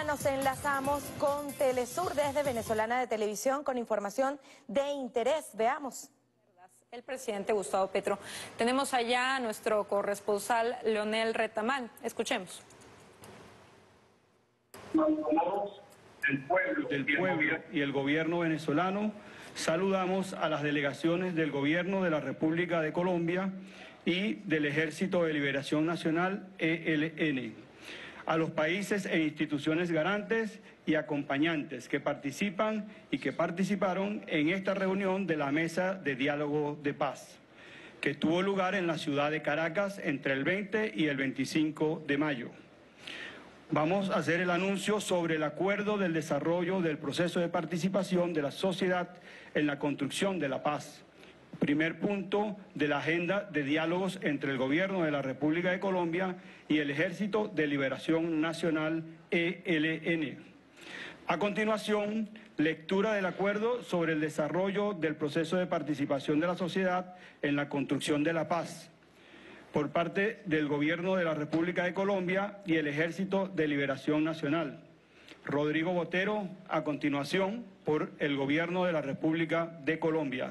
nos enlazamos con Telesur desde Venezolana de Televisión con información de interés. Veamos. El presidente Gustavo Petro. Tenemos allá a nuestro corresponsal Leonel Retamal. Escuchemos. Del pueblo y el gobierno venezolano, saludamos a las delegaciones del gobierno de la República de Colombia y del Ejército de Liberación Nacional, ELN, a los países e instituciones garantes y acompañantes que participan y que participaron en esta reunión de la Mesa de Diálogo de Paz, que tuvo lugar en la ciudad de Caracas entre el 20 y el 25 de mayo. Vamos a hacer el anuncio sobre el acuerdo del desarrollo del proceso de participación de la sociedad en la construcción de la paz. Primer punto de la agenda de diálogos entre el Gobierno de la República de Colombia y el Ejército de Liberación Nacional, ELN. A continuación, lectura del acuerdo sobre el desarrollo del proceso de participación de la sociedad en la construcción de la paz, por parte del Gobierno de la República de Colombia y el Ejército de Liberación Nacional. Rodrigo Botero, a continuación, por el Gobierno de la República de Colombia.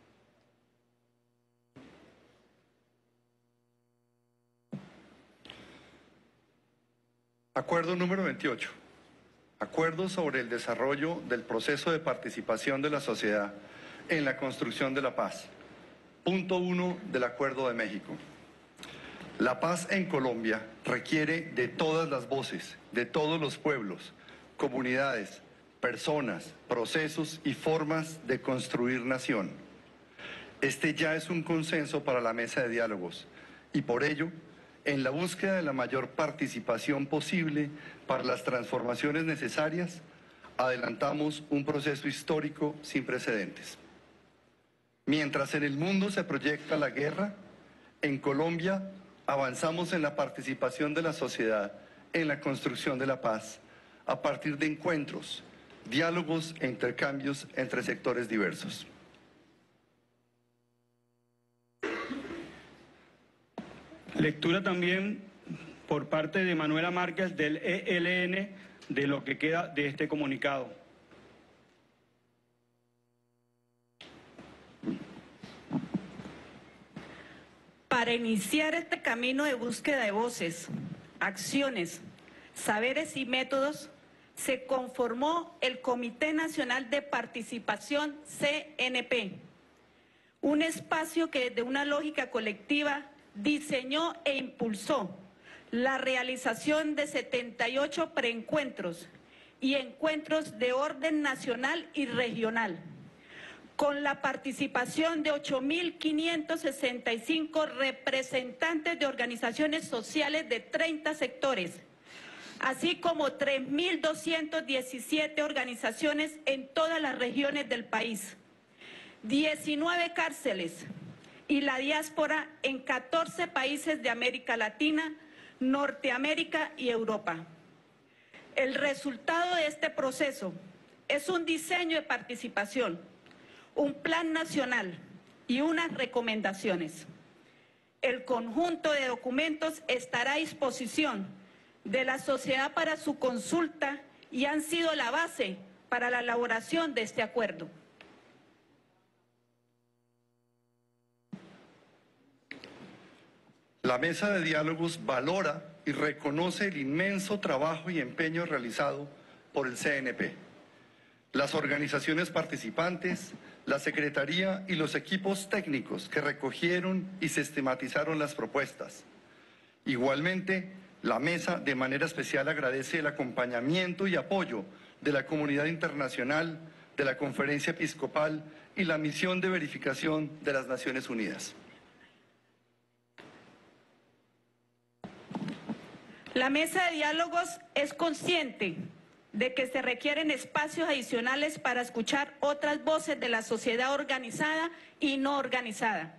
Acuerdo número 28. Acuerdo sobre el desarrollo del proceso de participación de la sociedad en la construcción de la paz. Punto 1 del Acuerdo de México. La paz en Colombia requiere de todas las voces, de todos los pueblos, comunidades, personas, procesos y formas de construir nación. Este ya es un consenso para la mesa de diálogos y por ello, en la búsqueda de la mayor participación posible para las transformaciones necesarias, adelantamos un proceso histórico sin precedentes. Mientras en el mundo se proyecta la guerra, en Colombia avanzamos en la participación de la sociedad en la construcción de la paz a partir de encuentros, diálogos e intercambios entre sectores diversos. Lectura también por parte de Manuela Márquez del ELN de lo que queda de este comunicado. Para iniciar este camino de búsqueda de voces, acciones, saberes y métodos, se conformó el Comité Nacional de Participación, CNP, un espacio que desde una lógica colectiva diseñó e impulsó la realización de 78 preencuentros y encuentros de orden nacional y regional, con la participación de 8.565 representantes de organizaciones sociales de 30 sectores, así como 3.217 organizaciones en todas las regiones del país, 19 cárceles y la diáspora en 14 países de América Latina, Norteamérica y Europa. El resultado de este proceso es un diseño de participación, un plan nacional y unas recomendaciones. El conjunto de documentos estará a disposición de la sociedad para su consulta y han sido la base para la elaboración de este acuerdo. La mesa de diálogos valora y reconoce el inmenso trabajo y empeño realizado por el CNP, las organizaciones participantes, la Secretaría y los equipos técnicos que recogieron y sistematizaron las propuestas. Igualmente, la mesa de manera especial agradece el acompañamiento y apoyo de la comunidad internacional, de la Conferencia Episcopal y la Misión de Verificación de las Naciones Unidas. La mesa de diálogos es consciente de que se requieren espacios adicionales para escuchar otras voces de la sociedad organizada y no organizada.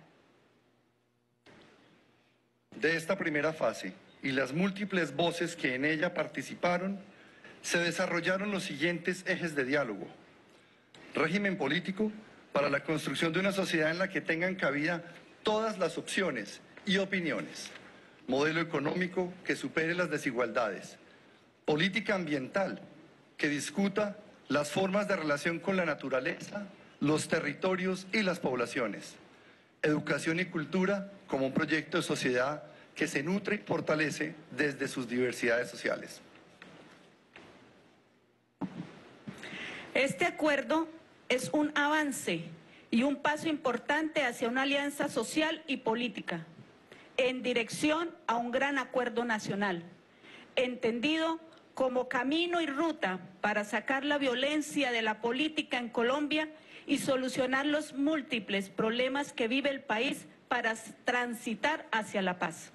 De esta primera fase y las múltiples voces que en ella participaron, se desarrollaron los siguientes ejes de diálogo: régimen político para la construcción de una sociedad en la que tengan cabida todas las opciones y opiniones; modelo económico que supere las desigualdades; política ambiental que discuta las formas de relación con la naturaleza, los territorios y las poblaciones. Educación y cultura como un proyecto de sociedad que se nutre y fortalece desde sus diversidades sociales. Este acuerdo es un avance y un paso importante hacia una alianza social y política en dirección a un gran acuerdo nacional, entendido como camino y ruta para sacar la violencia de la política en Colombia y solucionar los múltiples problemas que vive el país para transitar hacia la paz.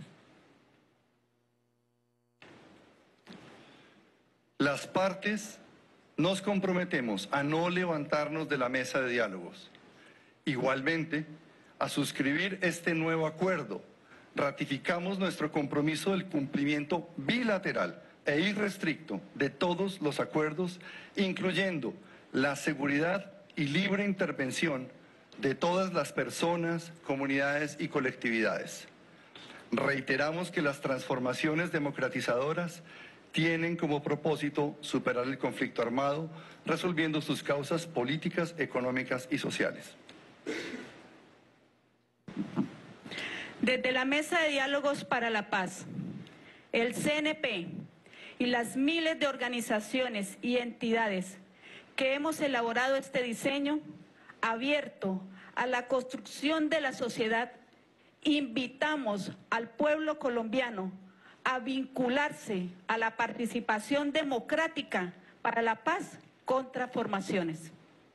Las partes nos comprometemos a no levantarnos de la mesa de diálogos. Igualmente, a suscribir este nuevo acuerdo, ratificamos nuestro compromiso del cumplimiento bilateral e irrestricto de todos los acuerdos, incluyendo la seguridad y libre intervención de todas las personas, comunidades y colectividades. Reiteramos que las transformaciones democratizadoras tienen como propósito superar el conflicto armado, resolviendo sus causas políticas, económicas y sociales. Desde la Mesa de Diálogos para la Paz, el CNP y las miles de organizaciones y entidades que hemos elaborado este diseño abierto a la construcción de la sociedad, invitamos al pueblo colombiano a vincularse a la participación democrática para la paz contra formaciones.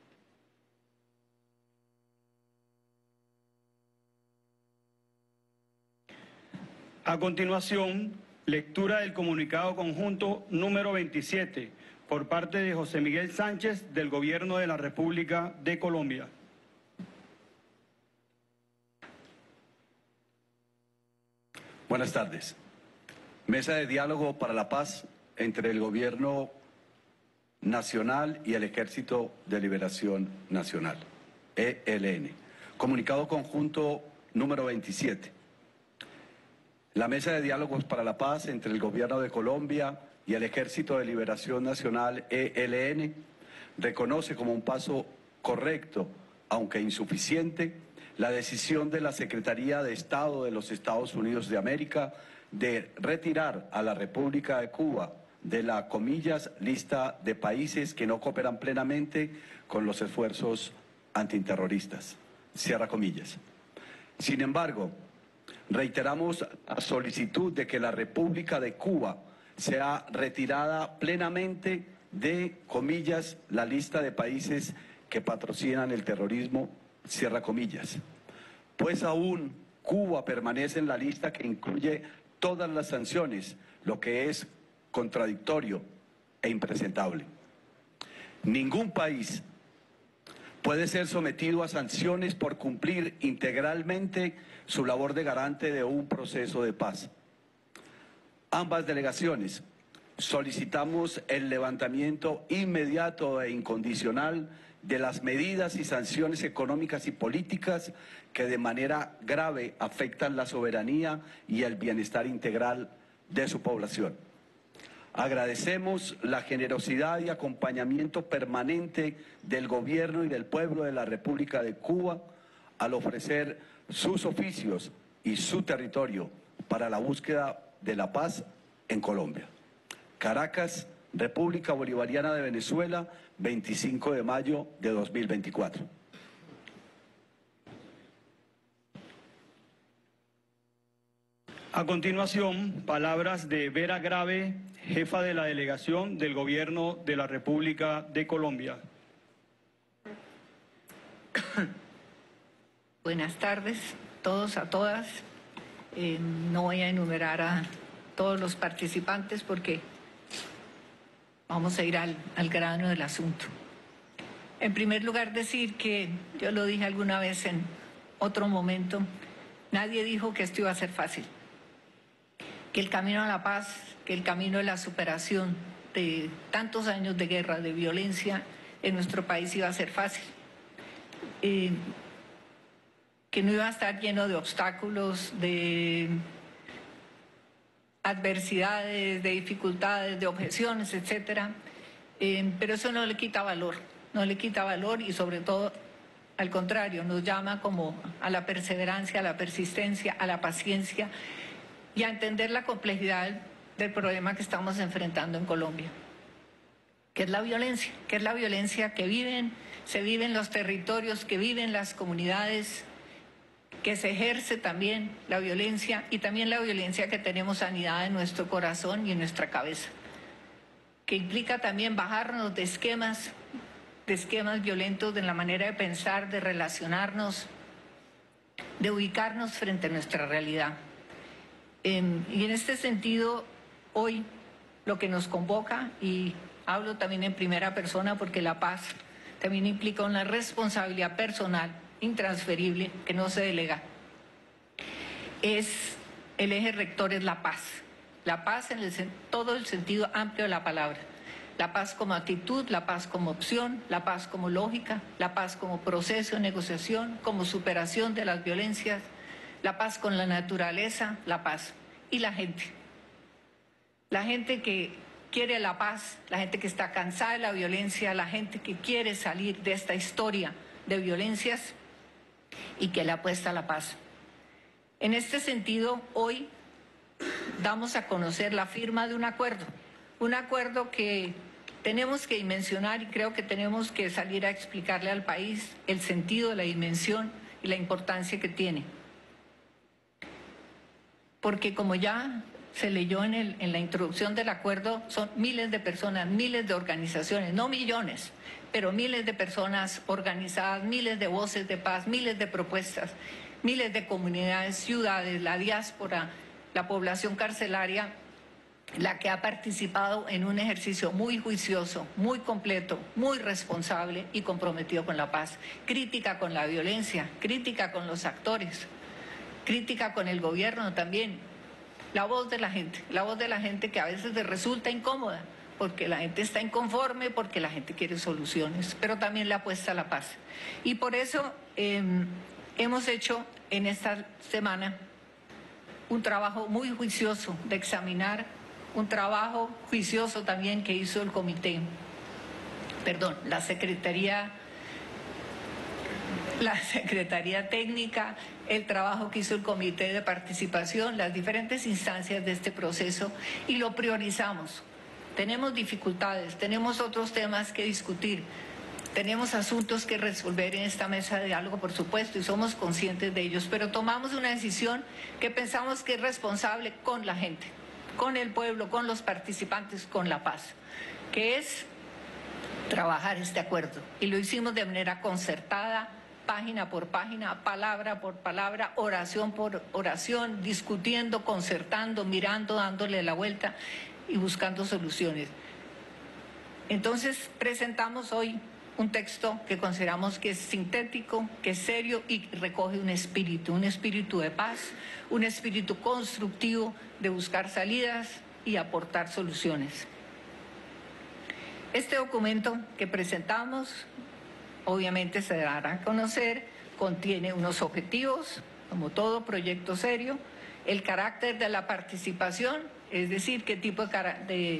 A continuación, lectura del comunicado conjunto número 27 por parte de José Miguel Sánchez del Gobierno de la República de Colombia. Buenas tardes. Mesa de diálogo para la paz entre el Gobierno Nacional y el Ejército de Liberación Nacional, ELN. Comunicado conjunto número 27. La Mesa de Diálogos para la Paz entre el Gobierno de Colombia y el Ejército de Liberación Nacional, ELN, reconoce como un paso correcto, aunque insuficiente, la decisión de la Secretaría de Estado de los Estados Unidos de América de retirar a la República de Cuba de la, comillas, lista de países que no cooperan plenamente con los esfuerzos antiterroristas, cierra comillas. Sin embargo, reiteramos la solicitud de que la República de Cuba sea retirada plenamente de, comillas, la lista de países que patrocinan el terrorismo, cierra comillas. Pues aún Cuba permanece en la lista que incluye todas las sanciones, lo que es contradictorio e impresentable. Ningún país puede ser sometido a sanciones por cumplir integralmente su labor de garante de un proceso de paz. Ambas delegaciones solicitamos el levantamiento inmediato e incondicional de las medidas y sanciones económicas y políticas que de manera grave afectan la soberanía y el bienestar integral de su población. Agradecemos la generosidad y acompañamiento permanente del Gobierno y del pueblo de la República de Cuba al ofrecer sus oficios y su territorio para la búsqueda de la paz en Colombia. Caracas, República Bolivariana de Venezuela, 25 de mayo de 2024. A continuación, palabras de Vera Grave, jefa de la delegación del Gobierno de la República de Colombia. Buenas tardes, todos, a todas. No voy a enumerar a todos los participantes porque vamos a ir al grano del asunto. En primer lugar, decir que yo lo dije alguna vez en otro momento, nadie dijo que esto iba a ser fácil, que el camino a la paz, que el camino de la superación de tantos años de guerra, de violencia en nuestro país iba a ser fácil, que no iba a estar lleno de obstáculos, de adversidades, de dificultades, de objeciones, etcétera. Pero eso no le quita valor, y sobre todo, al contrario, nos llama como a la perseverancia, a la persistencia, a la paciencia y a entender la complejidad del problema que estamos enfrentando en Colombia, que es la violencia, que se vive en los territorios, que viven las comunidades, que se ejerce también la violencia y también la violencia que tenemos anidada en nuestro corazón y en nuestra cabeza, que implica también bajarnos de esquemas violentos en la manera de pensar, de relacionarnos, de ubicarnos frente a nuestra realidad. Y en este sentido, hoy lo que nos convoca, y hablo también en primera persona porque la paz también implica una responsabilidad personal intransferible que no se delega, el eje rector es la paz en todo el sentido amplio de la palabra. La paz como actitud, la paz como opción, la paz como lógica, la paz como proceso de negociación, como superación de las violencias, la paz con la naturaleza, la paz y la gente. La gente que quiere la paz, la gente que está cansada de la violencia, la gente que quiere salir de esta historia de violencias y que le apuesta a la paz. En este sentido, hoy damos a conocer la firma de un acuerdo que tenemos que dimensionar y creo que tenemos que salir a explicarle al país el sentido de la dimensión y la importancia que tiene. Porque como ya se leyó en la introducción del acuerdo, son miles de personas, miles de organizaciones, no millones, pero miles de personas organizadas, miles de voces de paz, miles de propuestas, miles de comunidades, ciudades, la diáspora, la población carcelaria, la que ha participado en un ejercicio muy juicioso, muy completo, muy responsable y comprometido con la paz. Crítica con la violencia, crítica con los actores, crítica con el gobierno también. La voz de la gente que a veces les resulta incómoda, porque la gente está inconforme, porque la gente quiere soluciones, pero también le apuesta a la paz. Y por eso hemos hecho en esta semana un trabajo muy juicioso de examinar, un trabajo juicioso también que hizo la Secretaría Técnica, el trabajo que hizo el Comité de Participación, las diferentes instancias de este proceso, y lo priorizamos. Tenemos dificultades, tenemos otros temas que discutir, tenemos asuntos que resolver en esta mesa de diálogo, por supuesto, y somos conscientes de ellos, pero tomamos una decisión que pensamos que es responsable con la gente, con el pueblo, con los participantes, con la paz, que es trabajar este acuerdo. Y lo hicimos de manera concertada, página por página, palabra por palabra, oración por oración, discutiendo, concertando, mirando, dándole la vuelta y buscando soluciones. Entonces presentamos hoy un texto que consideramos que es sintético, que es serio y recoge un espíritu de paz, un espíritu constructivo de buscar salidas y aportar soluciones. Este documento que presentamos, obviamente se dará a conocer, contiene unos objetivos, como todo proyecto serio, el carácter de la participación, es decir, qué tipo de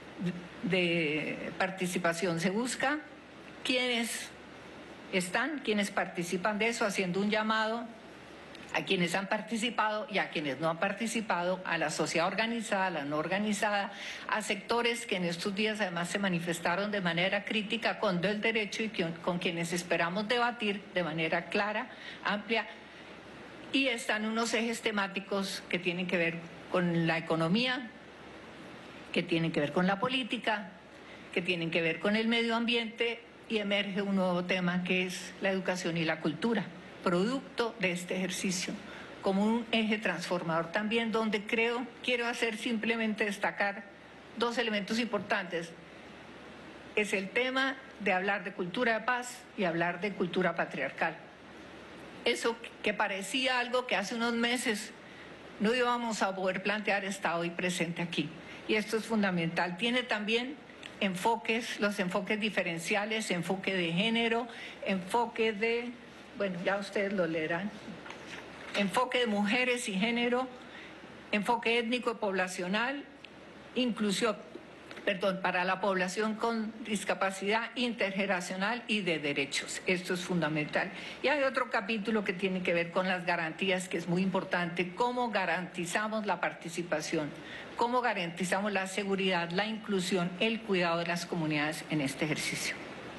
participación se busca, quiénes participan de eso, haciendo un llamado a quienes han participado y a quienes no han participado, a la sociedad organizada, a la no organizada, a sectores que en estos días además se manifestaron de manera crítica con el derecho y con quienes esperamos debatir de manera clara, amplia, y están unos ejes temáticos que tienen que ver con la economía, que tienen que ver con la política, que tienen que ver con el medio ambiente, y emerge un nuevo tema que es la educación y la cultura, producto de este ejercicio, como un eje transformador también, donde quiero simplemente destacar dos elementos importantes. Es el tema de hablar de cultura de paz y hablar de cultura patriarcal. Eso que parecía algo que hace unos meses no íbamos a poder plantear está hoy presente aquí. Y esto es fundamental. Tiene también los enfoques diferenciales, enfoque de género, enfoque de, bueno, ya ustedes lo leerán, enfoque de mujeres y género, enfoque étnico y poblacional, inclusión, para la población con discapacidad intergeneracional y de derechos. Esto es fundamental. Y hay otro capítulo que tiene que ver con las garantías, que es muy importante, cómo garantizamos la participación, cómo garantizamos la seguridad, la inclusión, el cuidado de las comunidades en este ejercicio.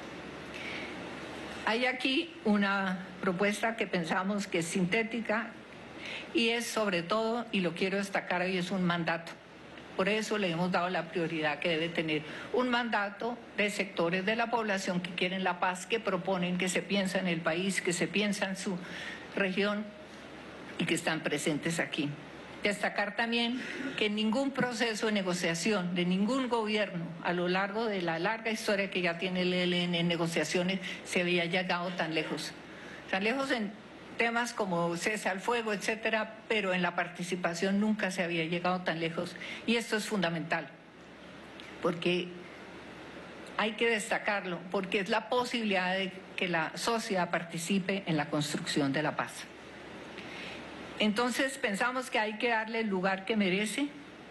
Hay aquí una propuesta que pensamos que es sintética y es sobre todo, y lo quiero destacar hoy, es un mandato. Por eso le hemos dado la prioridad que debe tener un mandato de sectores de la población que quieren la paz, que proponen, que se piensa en el país, que se piensa en su región y que están presentes aquí. Destacar también que en ningún proceso de negociación de ningún gobierno a lo largo de la larga historia que ya tiene el ELN en negociaciones se había llegado tan lejos. Tan lejos en temas como cese al fuego, etcétera, pero en la participación nunca se había llegado tan lejos. Y esto es fundamental, porque hay que destacarlo, porque es la posibilidad de que la sociedad participe en la construcción de la paz. Entonces pensamos que hay que darle el lugar que merece.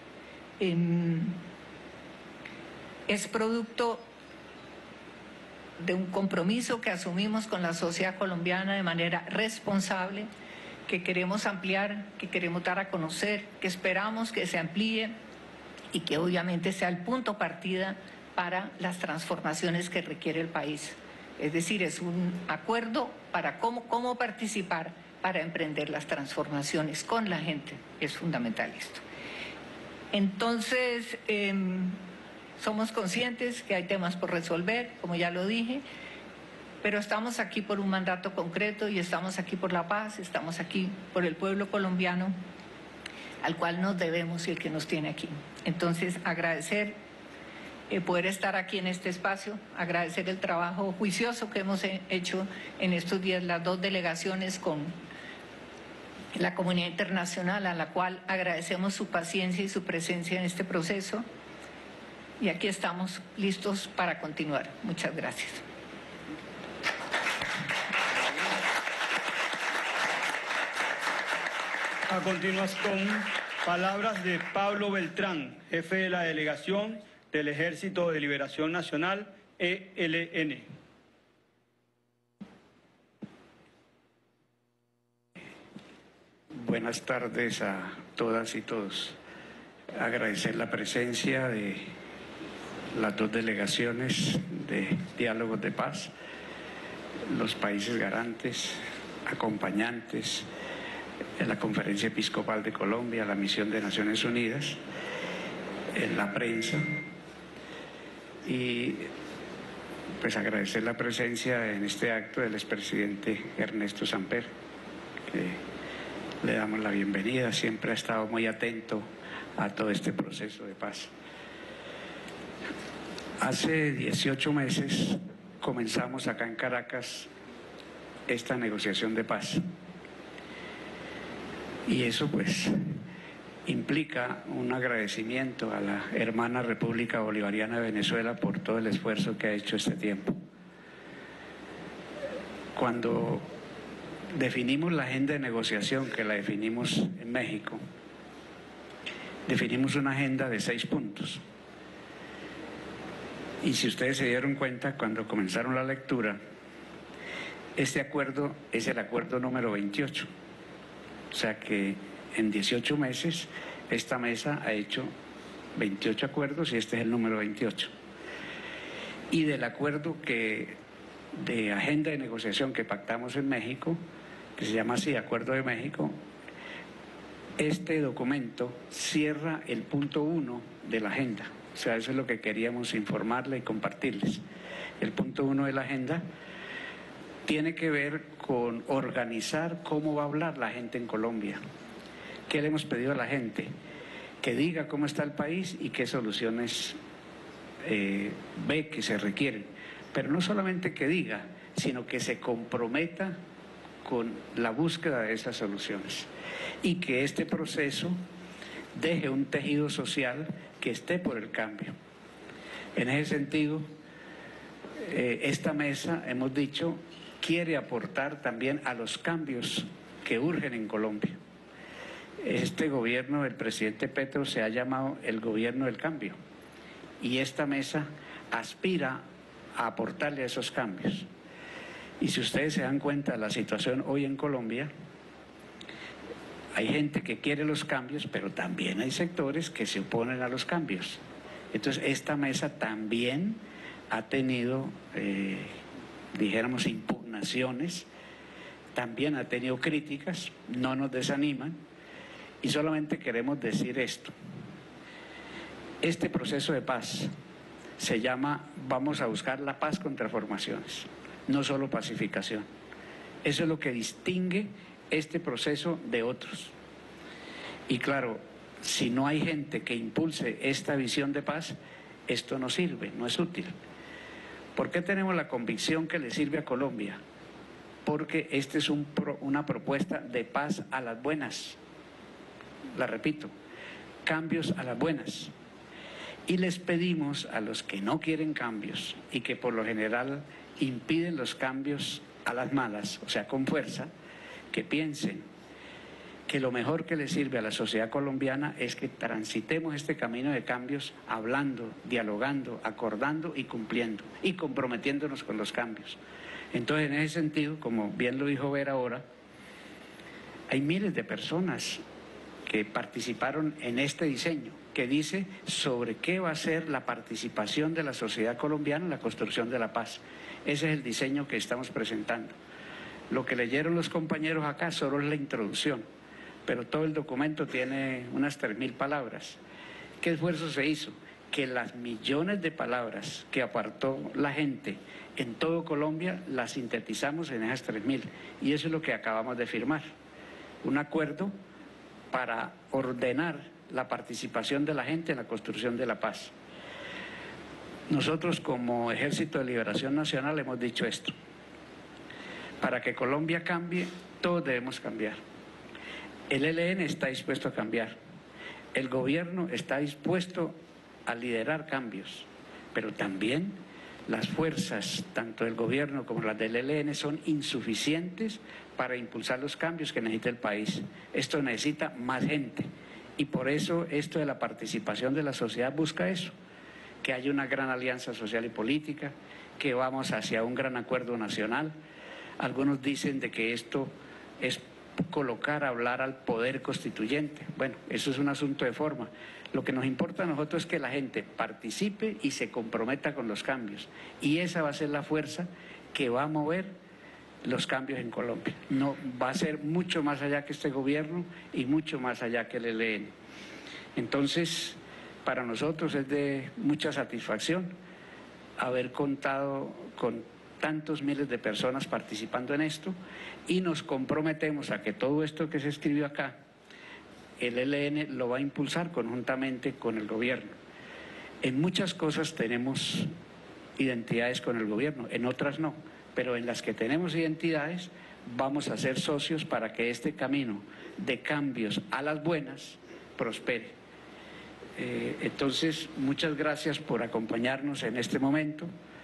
Es producto de un compromiso que asumimos con la sociedad colombiana de manera responsable, que queremos ampliar, que queremos dar a conocer, que esperamos que se amplíe y que obviamente sea el punto partida para las transformaciones que requiere el país. Es decir, es un acuerdo para cómo participar para emprender las transformaciones con la gente. Es fundamental esto. Entonces, somos conscientes que hay temas por resolver, como ya lo dije, pero estamos aquí por un mandato concreto y estamos aquí por la paz, estamos aquí por el pueblo colombiano al cual nos debemos y el que nos tiene aquí. Entonces, agradecer poder estar aquí en este espacio, agradecer el trabajo juicioso que hemos hecho en estos días las dos delegaciones con la comunidad internacional, a la cual agradecemos su paciencia y su presencia en este proceso. Y aquí estamos listos para continuar. Muchas gracias. A continuación, palabras de Pablo Beltrán, jefe de la delegación del Ejército de Liberación Nacional, ELN. Buenas tardes a todas y todos. Agradecer la presencia de las dos delegaciones de diálogos de paz, los países garantes, acompañantes, la Conferencia Episcopal de Colombia, la Misión de Naciones Unidas, la prensa y pues agradecer la presencia en este acto del expresidente Ernesto Samper, que le damos la bienvenida, siempre ha estado muy atento a todo este proceso de paz. Hace 18 meses comenzamos acá en Caracas esta negociación de paz. Y eso pues implica un agradecimiento a la hermana República Bolivariana de Venezuela por todo el esfuerzo que ha hecho este tiempo. Cuando definimos la agenda de negociación, que la definimos en México, definimos una agenda de 6 puntos. Y si ustedes se dieron cuenta cuando comenzaron la lectura, este acuerdo es el acuerdo número 28. O sea que en 18 meses esta mesa ha hecho 28 acuerdos y este es el número 28. Y del acuerdo de agenda de negociación que pactamos en México, que se llama así, Acuerdo de México, este documento cierra el punto 1 de la agenda. O sea, eso es lo que queríamos informarles y compartirles. El punto 1 de la agenda tiene que ver con organizar cómo va a hablar la gente en Colombia. ¿Qué le hemos pedido a la gente? Que diga cómo está el país y qué soluciones ve que se requieren. Pero no solamente que diga, sino que se comprometa con la búsqueda de esas soluciones. Y que este proceso deje un tejido social que esté por el cambio. En ese sentido, esta mesa, hemos dicho, quiere aportar también a los cambios que urgen en Colombia. Este gobierno del presidente Petro se ha llamado el gobierno del cambio y esta mesa aspira a aportarle a esos cambios. Y si ustedes se dan cuenta de la situación hoy en Colombia, hay gente que quiere los cambios, pero también hay sectores que se oponen a los cambios. Entonces, esta mesa también ha tenido, dijéramos, impugnaciones, también ha tenido críticas, no nos desaniman, y solamente queremos decir esto. Este proceso de paz se llama Vamos a buscar la paz con transformaciones, no solo pacificación. Eso es lo que distingue este proceso de otros. Y claro, si no hay gente que impulse esta visión de paz, esto no sirve, no es útil. ¿Por qué tenemos la convicción que le sirve a Colombia? Porque esta es una propuesta de paz a las buenas. La repito, cambios a las buenas. Y les pedimos a los que no quieren cambios y que por lo general impiden los cambios a las malas, o sea, con fuerza, que piensen que lo mejor que le sirve a la sociedad colombiana es que transitemos este camino de cambios hablando, dialogando, acordando y cumpliendo y comprometiéndonos con los cambios. Entonces, en ese sentido, como bien lo dijo Vera ahora, hay miles de personas que participaron en este diseño, que dice sobre qué va a ser la participación de la sociedad colombiana en la construcción de la paz. Ese es el diseño que estamos presentando. Lo que leyeron los compañeros acá solo es la introducción, pero todo el documento tiene unas 3.000 palabras. ¿Qué esfuerzo se hizo? Que las millones de palabras que apartó la gente en todo Colombia las sintetizamos en esas 3.000, y eso es lo que acabamos de firmar. Un acuerdo para ordenar la participación de la gente en la construcción de la paz. Nosotros como Ejército de Liberación Nacional hemos dicho esto: para que Colombia cambie, todos debemos cambiar. El ELN está dispuesto a cambiar, el gobierno está dispuesto a liderar cambios, pero también las fuerzas, tanto del gobierno como las del ELN, son insuficientes para impulsar los cambios que necesita el país. Esto necesita más gente y por eso esto de la participación de la sociedad busca eso, que haya una gran alianza social y política, que vamos hacia un gran acuerdo nacional. Algunos dicen de que esto es colocar a hablar al poder constituyente. Bueno, eso es un asunto de forma. Lo que nos importa a nosotros es que la gente participe y se comprometa con los cambios. Y esa va a ser la fuerza que va a mover los cambios en Colombia. No, va a ser mucho más allá que este gobierno y mucho más allá que el ELN. Entonces, para nosotros es de mucha satisfacción haber contado con tantos miles de personas participando en esto, y nos comprometemos a que todo esto que se escribió acá, el ELN lo va a impulsar conjuntamente con el gobierno. En muchas cosas tenemos identidades con el gobierno, en otras no, pero en las que tenemos identidades vamos a ser socios para que este camino de cambios a las buenas prospere. Entonces, muchas gracias por acompañarnos en este momento.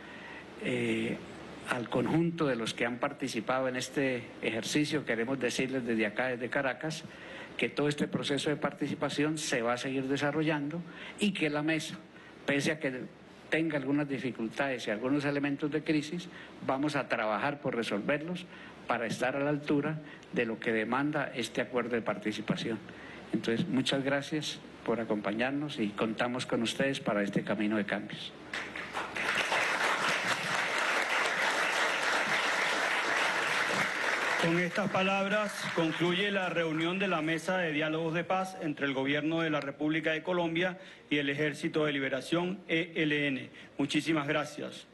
Al conjunto de los que han participado en este ejercicio, queremos decirles desde acá, desde Caracas, que todo este proceso de participación se va a seguir desarrollando y que la mesa, pese a que tenga algunas dificultades y algunos elementos de crisis, vamos a trabajar por resolverlos para estar a la altura de lo que demanda este acuerdo de participación. Entonces, muchas gracias por acompañarnos y contamos con ustedes para este camino de cambios. Con estas palabras concluye la reunión de la Mesa de Diálogos de Paz entre el Gobierno de la República de Colombia y el Ejército de Liberación, ELN. Muchísimas gracias.